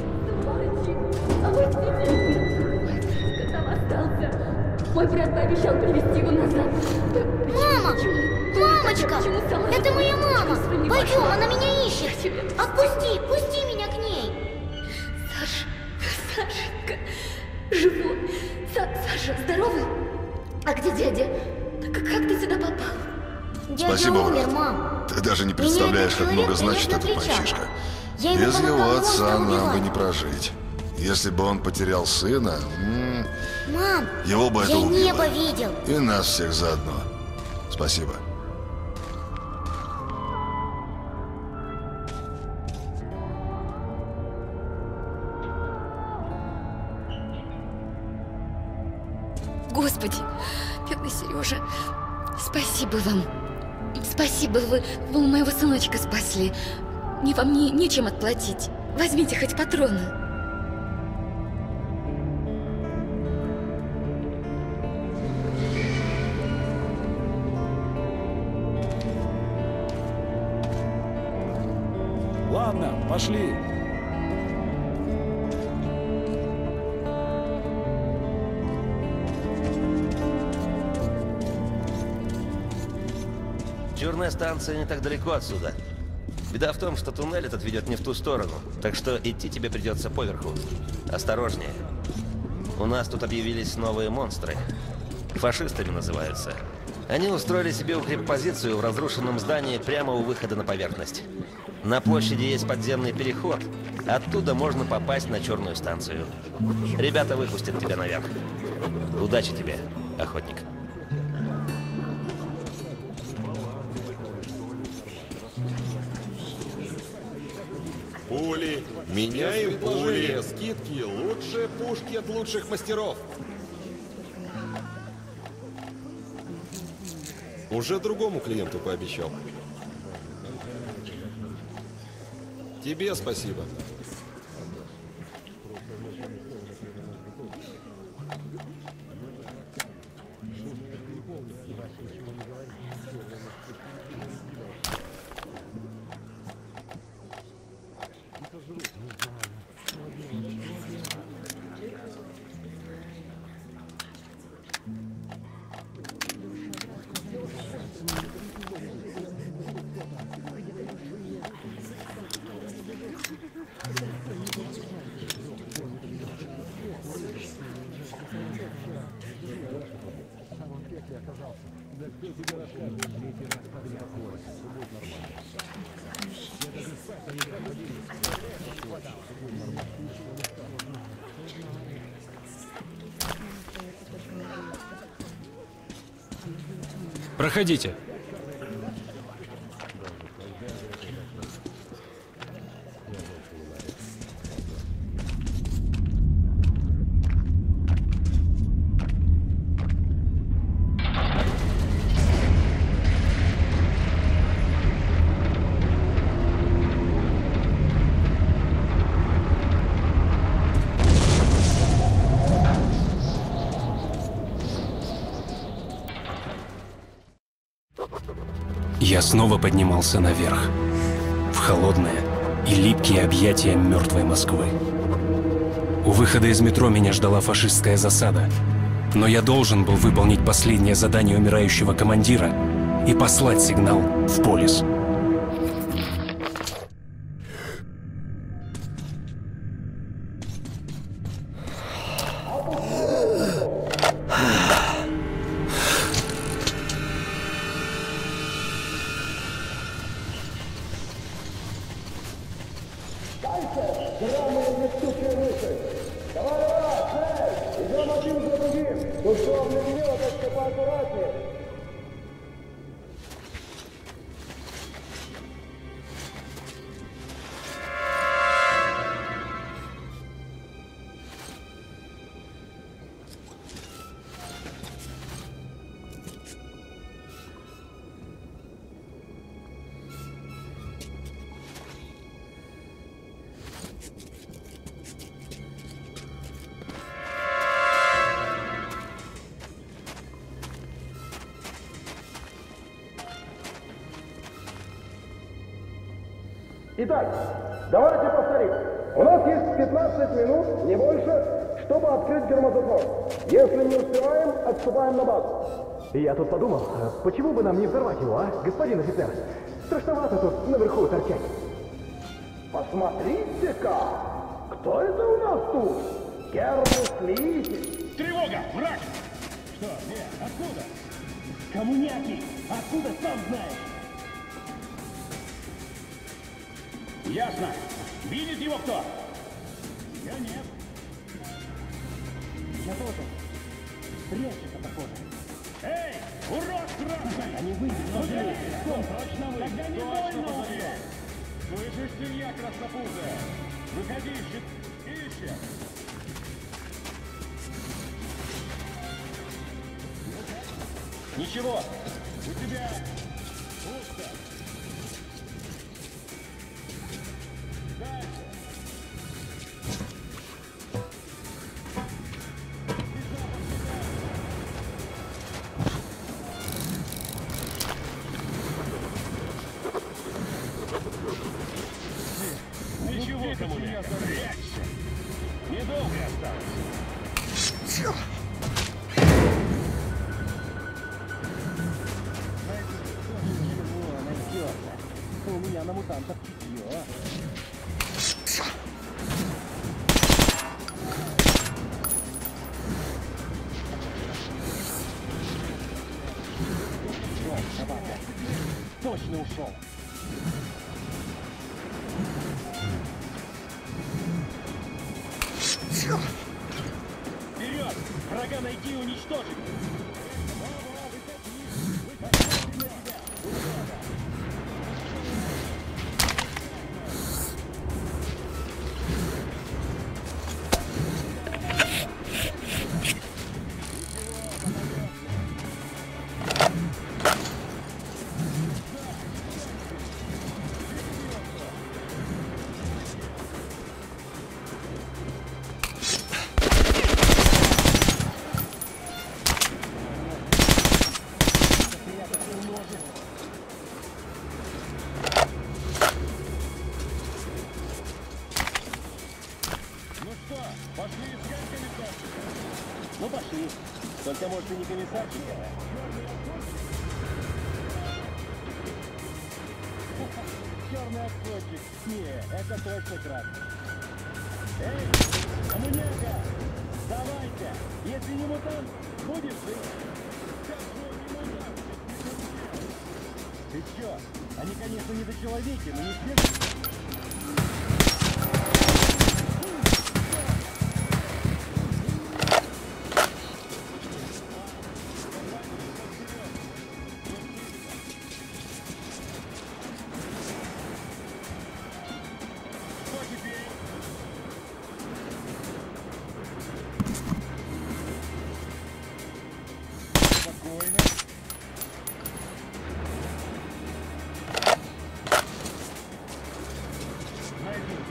Мой брат пообещал привезти его назад. Мама! Мамочка! Это моя мама! Пойдем, она меня ищет! Отпусти! Пусти меня к ней! Саша! Сашенька! Живой! Са Саша, здоровый? А где дядя? Как, как ты сюда попал? Дядя Спасибо, умер, брат. мам. Ты даже не представляешь, как много значит этот мальчишка. Без его отца нам бы не прожить. Если бы он потерял сына, м Мам, его бы это я убило. небо видел. И нас всех заодно. Спасибо. Господи, бедный Сережа, спасибо вам. Спасибо, вы, вы моего сыночка спасли. Мне вам не, нечем отплатить. Возьмите хоть патроны. Ладно, пошли. Черная станция не так далеко отсюда. Беда в том, что туннель этот ведет не в ту сторону, так что идти тебе придется поверху. Осторожнее. У нас тут объявились новые монстры. Фашистами называются. Они устроили себе укреппозицию в разрушенном здании прямо у выхода на поверхность. На площади есть подземный переход. Оттуда можно попасть на черную станцию. Ребята выпустят тебя наверх. Удачи тебе, охотник. Пули. Меняем пули. Скидки. Лучшие пушки от лучших мастеров. Уже другому клиенту пообещал. Тебе спасибо. Проходите. Я снова поднимался наверх, в холодное и липкие объятия мертвой Москвы. У выхода из метро меня ждала фашистская засада, но я должен был выполнить последнее задание умирающего командира и послать сигнал в полис. Итак, давайте повторим. У нас есть пятнадцать минут, не больше, чтобы открыть гермозатвор. Если не успеваем, отступаем на базу. Я тут подумал, почему бы нам не взорвать его, а, господин офицер? Страшновато тут наверху торчать. Посмотрите-ка! Кто это у нас тут? Кермислитель. Тревога! Враг! Что? Где? Откуда? Коммуняки! Откуда, сам знаешь? Ясно. Видит его кто? Я нет. Я тоже. Прячется, похоже. Эй, урод красный! Они выйдут, но живут. Он точно выйдет. Тогда не больно уже. Слышишь, свинья краснопузая? Выходи, ищет. Ищет. Ничего. У тебя пусто. Ничего, коммуняка, прячься. Недолго осталось. У меня на мутантах чутье. Точно ушел. Вперед! Врага найти и уничтожить! Пошли искать комиссарчика. Ну пошли. Только может и не комиссарчика. Черный отходчик. Не, это точно красный. Эй, коммуняка! Давайте! Если не мутант, будешь жить. Ты чё? Они, конечно, не дочеловеки, но не все. Найди.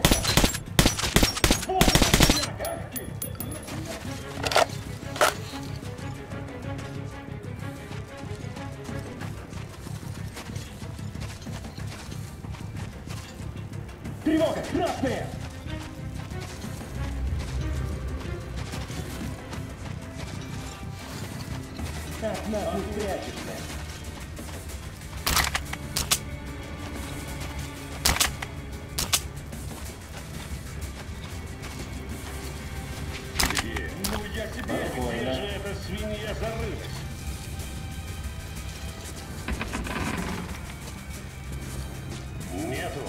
Тревога! Красные! От нас не спрячешься. Где? Ну я тебе, где же эта свинья зарылась? Нету.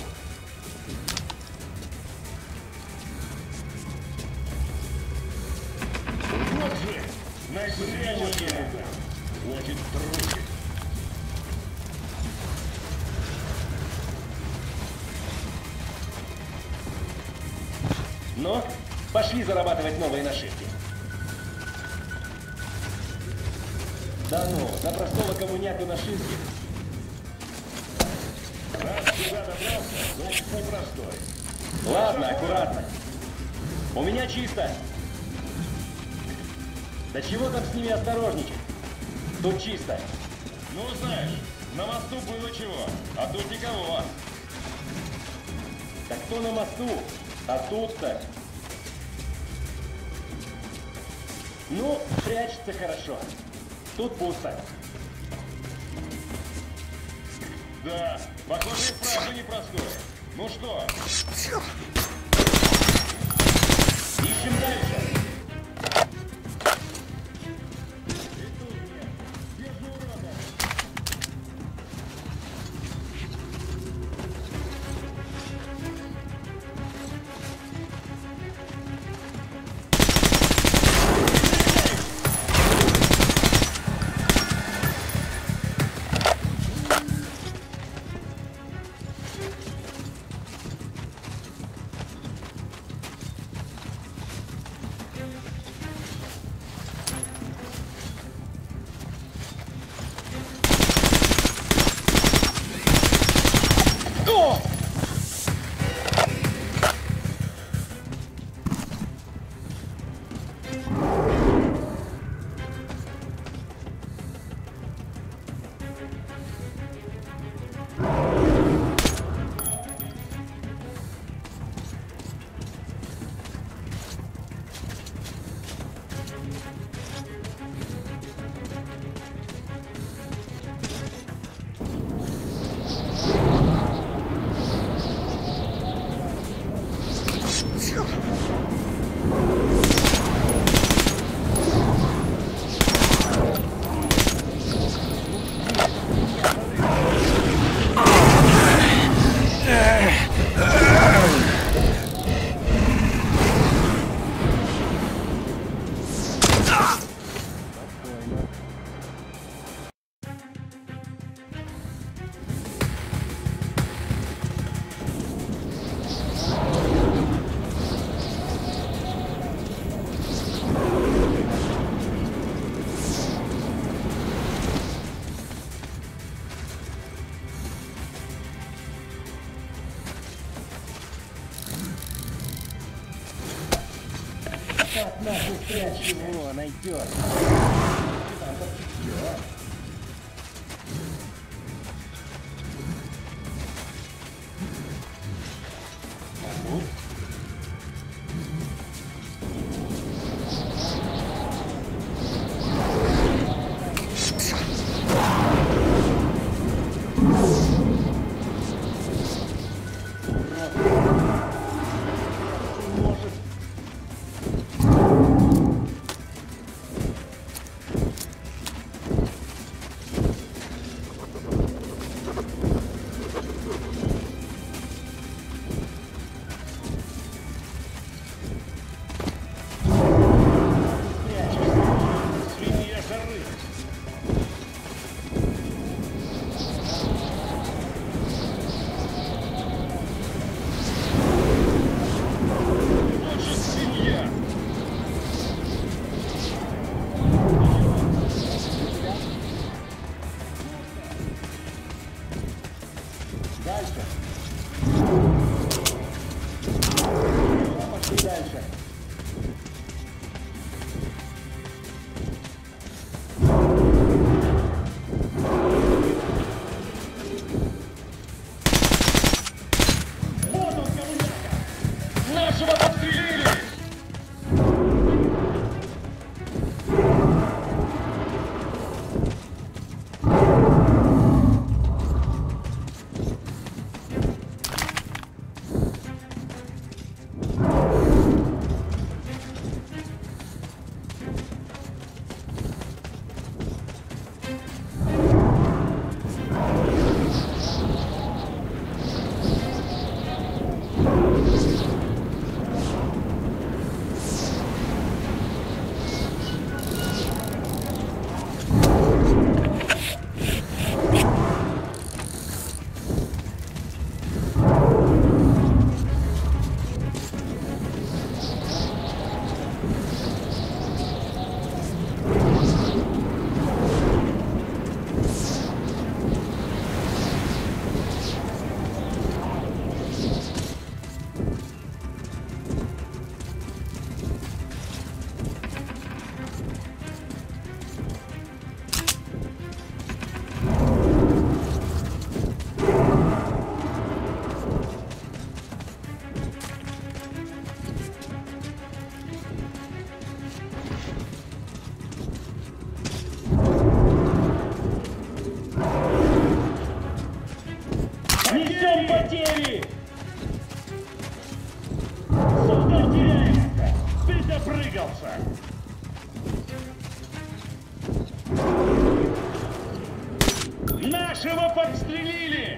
Вот же! Спрячешься! Значит, трусит. Ну, пошли зарабатывать новые нашивки. Да ну, за простого коммуняку нашивки. Раз сюда добрался, значит, непростой. Ладно, аккуратно. У меня чисто. Да чего там с ними осторожничать? Тут чисто. Ну, знаешь, на мосту было чего, а тут никого. Так кто на мосту? А тут-то? Ну, прячется хорошо. Тут пусто. Да, похоже, и вправду непростой. Ну что? Ищем дальше. От нас не спрячь его, найдет. Там подпитье. Нашего подстрелили! Несем потери! Солдат теряется! Ты допрыгался! Нашего подстрелили!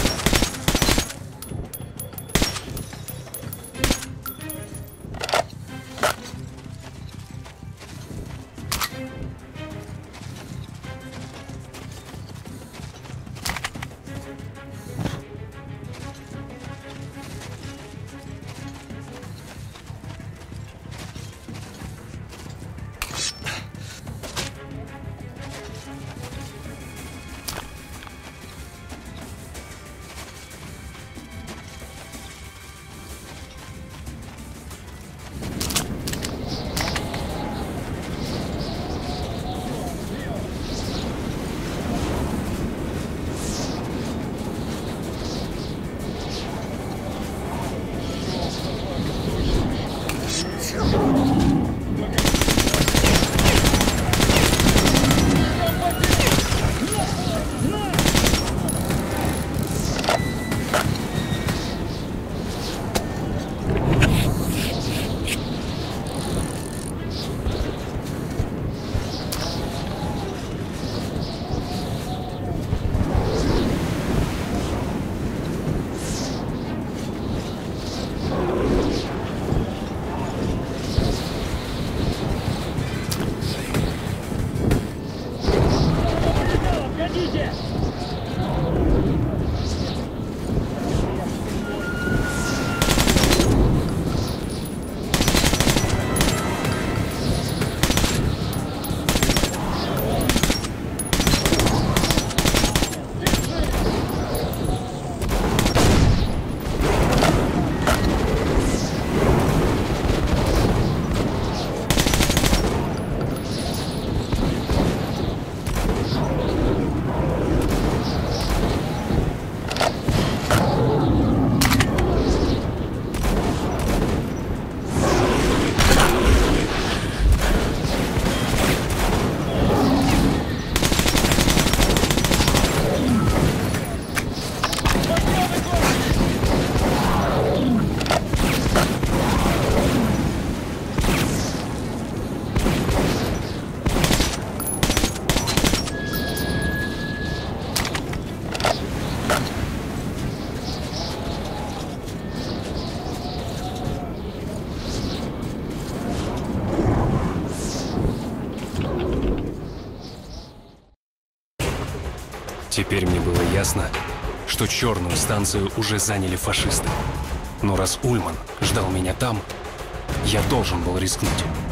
Теперь мне было ясно, что черную станцию уже заняли фашисты. Но раз Ульман ждал меня там, я должен был рискнуть.